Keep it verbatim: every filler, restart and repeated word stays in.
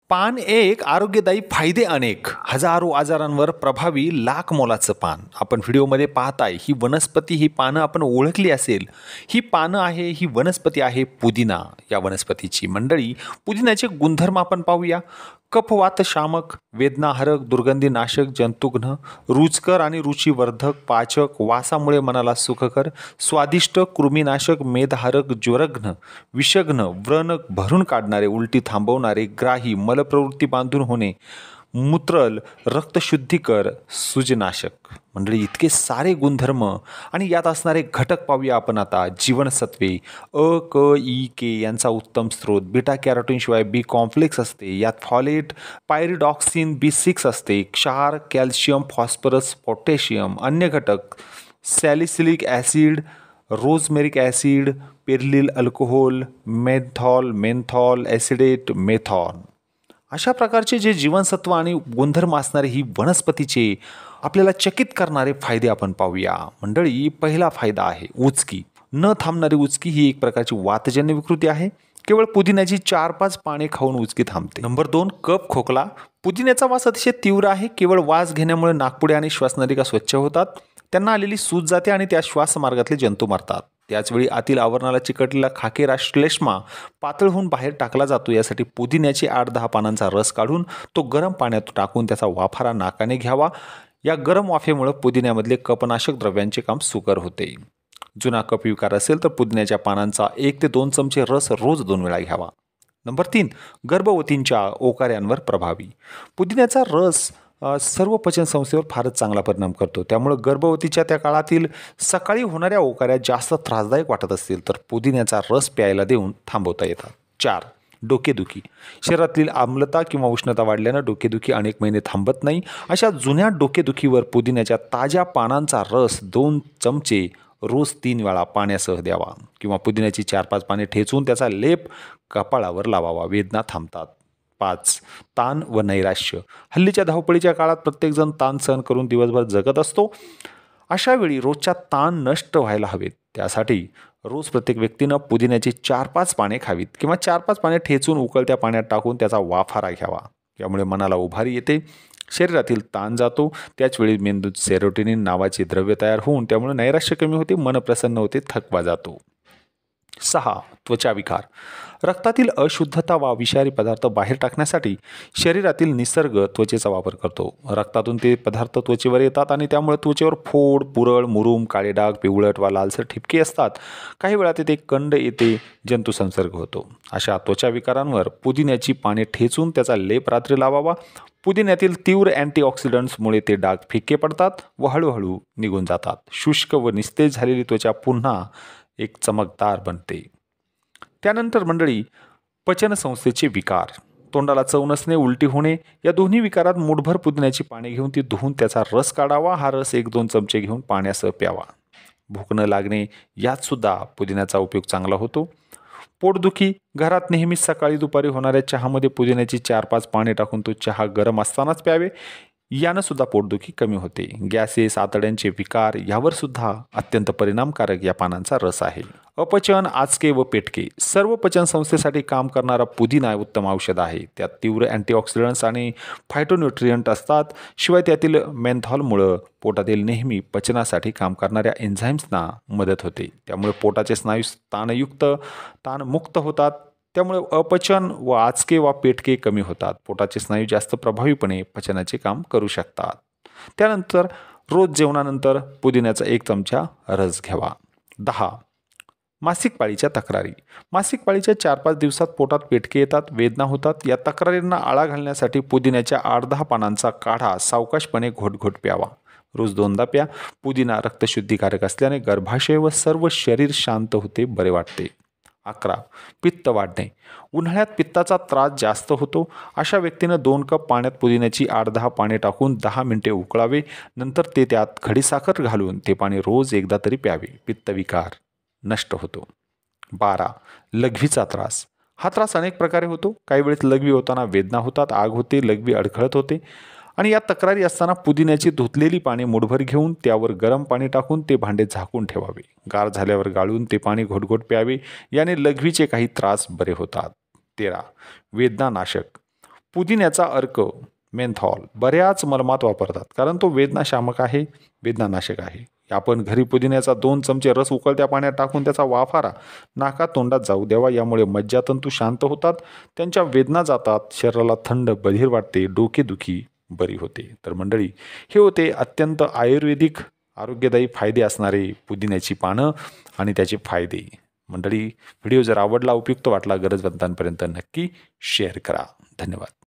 पान एक आरोग्यदायी फायदे अनेक, हजारो आजारांवर प्रभावी लाख मोलाचं पान. आपण व्हिडिओमध्ये पाहताय ही वनस्पती, ही पानं आपण ओळखली असेल. ही पानं आहे, ही वनस्पती आहे पुदिना. या वनस्पतीची मंडळी पुदिन्याचे गुणधर्म आपण पाहूया. कफवातशामक, वेदनाहरक, दुर्गंधीनाशक, जंतुघ्न, रुचकर आणि रुचिवर्धक, पाचक, वासामुळे मनाला सुखकर, स्वादिष्ट, कृमीनाशक, मेदहारक, ज्वरघ्न, विषघ्न, व्रण भरून काढणारे, उलटी थांबवणारे, ग्राही, मलप्रवृत्ती बांधून होणे, मूत्रल, रक्तशुद्धीकर, सूजनाशक. मंडळी इतके सारे गुणधर्म आणि यात असणारे घटक पाहूया आपण आता. जीवनसत्वे अ, क, ई, के यांचा उत्तम स्रोत. बीटा कॅरोटीन शिवाय बी कॉम्प्लेक्स असते. यात फॉलेट, पायरिडॉक्सिन, बी सिक्स असते. क्षार, कॅल्शियम, फॉस्फरस, पोटॅशियम. अन्य घटक salicylic acid, rosmarinic acid, perillyl alcohol, menthol, menthol acetate, menthone. अशा प्रकारचे जे जीवनसत्व आणि गुणधर्म असणारे ही वनस्पतीचे आपल्याला चकित करणारे फायदे आपण पाहूया. मंडळी पहिला फायदा आहे उचकी. न थांबणारी उचकी ही एक प्रकारची वातजन्य विकृती आहे. केवळ पुदिन्याची चार पाच पाने खाऊन उचकी थांबते. नंबर दोन कफ खोकला. पुदिन्याचा वास अतिशय तीव्र आहे. केवळ वास घेण्यामुळे नाकपुडे आणि श्वासनलिका स्वच्छ होतात. त्यांना आलेली सूज जाते आणि त्या श्वासमार्गातले जंतू मरतात. त्याचवेळी आतील आवरणाला चिकटलेला खाकेरा श्लेष्मा पातळ होऊन बाहेर टाकला जातो. यासाठी पुदिन्याचे आठ दहा पानांचा रस काढून तो गरम पाण्यात टाकून त्याचा वाफारा नाकाने घ्यावा. या गरम वाफेमुळे पुदिन्यामधले कफनाशक द्रव्यांचे काम सुकर होते. जुना कफ विकार असेल तर पुदिन्याच्या पानांचा एक ते दोन चमचे रस रोज दोन वेळा घ्यावा. नंबर तीन गर्भवतींच्या ओकाऱ्यांवर प्रभावी. पुदिन्याचा रस सर्व पचनसंस्थेवर फारच चांगला परिणाम करतो. त्यामुळे गर्भवतीच्या त्या काळातील सकाळी होणाऱ्या ओकाऱ्या जास्त त्रासदायक वाटत असतील तर पुदिन्याचा रस प्यायला देऊन थांबवता येतात. चार डोकेदुखी. शरीरातील आम्लता किंवा उष्णता वाढल्यानं डोकेदुखी अनेक महिने थांबत नाही. अशा जुन्या डोकेदुखीवर पुदिन्याच्या ताज्या पानांचा रस दोन चमचे रोज तीन वेळा पाण्यासह द्यावा किंवा पुदिन्याची चार पाच पाने ठेचून त्याचा लेप कपाळावर लावावा. वेदना थांबतात. पाच ताण व नैराश्य. हल्लीच्या धावपळीच्या काळात प्रत्येकजण ताण सहन करून दिवसभर जगत असतो. अशा वेळी रोजच्या ताण नष्ट व्हायला हवेत. त्यासाठी रोज प्रत्येक व्यक्तीनं पुदिन्याची चार पाच पाने खावीत किंवा चार पाच पाने ठेचून उकळत्या पाण्यात टाकून त्याचा वाफारा घ्यावा. यामुळे मनाला उभारी येते, शरीरातील ताण जातो. त्याचवेळी मेंदूत सेरोटोनिन नावाचे द्रव्य तयार होऊन त्यामुळे नैराश्य कमी होते, मन प्रसन्न होते, थकवा जातो. सहा त्वचा विकार. रक्तातील अशुद्धता वा विषारी पदार्थ बाहेर टाकण्यासाठी शरीरातील निसर्ग त्वचेचा वापर करतो. रक्तातून ते पदार्थ त्वचेवर येतात आणि त्यामुळे त्वचेवर फोड, पुरळ, मुरूम, काळे डाग, पिवळट वा लालसर ठिपके असतात. काही वेळा तेथे कंड येते, जंतुसंसर्ग होतो. अशा त्वचा विकारांवर पुदिन्याची पाने ठेचून त्याचा लेप रात्री लावावा. पुदिन्यातील तीव्र अँटीऑक्सिडंट्समुळे ते डाग फिके पडतात व हळूहळू निघून जातात. शुष्क व निस्तेज झालेली त्वचा पुन्हा एक चमकदार बनते. त्यानंतर मंडळी पचनसंस्थेचे विकार. तोंडाला चव नसणे, उलटी होणे या दोन्ही विकारात मुठभर पुदिन्याची पाने घेऊन ती धुवून त्याचा रस काढावा. हा रस एक दोन चमचे घेऊन पाण्यासह प्यावा. भूक न लागणे यात सुद्धा पुदिन्याचा उपयोग चांगला होतो. पोटदुखी. घरात नेहमीच सकाळी दुपारी होणाऱ्या चहामध्ये पुदिन्याची चार पाच पाने टाकून तो चहा गरम असतानाच प्यावे. यानं सुद्धा पोटदुखी कमी होते. गॅसेस, आतड्यांचे विकार यावर सुद्धा अत्यंत परिणामकारक या पानांचा रस आहे. अपचन, आचके व पेटके. सर्व पचनसंस्थेसाठी काम करणारा पुदिना उत्तम औषध आहे. त्यात तीव्र अँटीऑक्सिडंट्स आणि फायटोन्यूट्रियंट असतात. शिवाय त्यातील मेन्थॉलमुळं पोटातील नेहमी पचनासाठी काम करणाऱ्या एन्झाईम्सना मदत होते. त्यामुळे पोटाचे स्नायू ताणयुक्त ताणमुक्त होतात. त्यामुळे अपचन व आचके वा पेटके कमी होतात. पोटाचे स्नायू जास्त प्रभावीपणे पचनाचे काम करू शकतात. त्यानंतर रोज जेवणानंतर पुदिन्याचा एक चमचा रस घ्यावा. दहा मासिक पाळीच्या तक्रारी. मासिक पाळीच्या चार पाच दिवसात पोटात पेटके येतात, वेदना होतात. या तक्रारींना आळा घालण्यासाठी पुदिन्याच्या आठ दहा पानांचा काढा सावकाशपणे घोटघोट प्यावा. रोज दोनदा प्या. पुदिना रक्तशुद्धीकारक असल्याने गर्भाशय व सर्व शरीर शांत होते, बरे वाटते. अकरा पित्त वाढणे. उन्हाळ्यात पित्ताचा त्रास जास्त होतो. अशा व्यक्तीनं दोन कप पाण्यात पुदिन्याची आठ दहा पाने टाकून दहा मिनिटे उकळावे. नंतर ते त्यात खडीसाखर घालून ते पाणी रोज एकदा तरी प्यावे. पित्तविकार नष्ट होतो. बारा लघवीचा त्रास. हा त्रास अनेक प्रकारे होतो. काही वेळेस लघवी होताना वेदना होतात, आग होते, लघवी अडखळत होते आणि या तक्रारी असताना पुदिन्याची धुतलेली पाने मुठभर घेऊन त्यावर गरम पाणी टाकून ते भांडे झाकून ठेवावे. गार झाल्यावर गाळून ते पाणी घोटघोट प्यावे. याने लघवीचे काही त्रास बरे होतात. तेरा वेदनानाशक. पुदिन्याचा अर्क मेंथॉल बऱ्याच मलमात वापरतात, कारण तो वेदनाशामक आहे, वेदनानाशक आहे. आपण घरी पुदिन्याचा दोन चमचे रस उकळत्या पाण्यात टाकून त्याचा वाफारा नाकात तोंडात जाऊ द्यावा. यामुळे मज्जातंतू शांत होतात, त्यांच्या वेदना जातात, शरीराला थंड बधीर वाटते, डोकेदुखी बरी होते. तर मंडळी, हे होते अत्यंत आयुर्वेदिक आरोग्यदायी फायदे असणारे पुदिन्याची पानं आणि त्याचे फायदे. मंडळी, व्हिडिओ जर आवडला, उपयुक्त वाटला, गरजवंतांपर्यंत नक्की शेअर करा. धन्यवाद.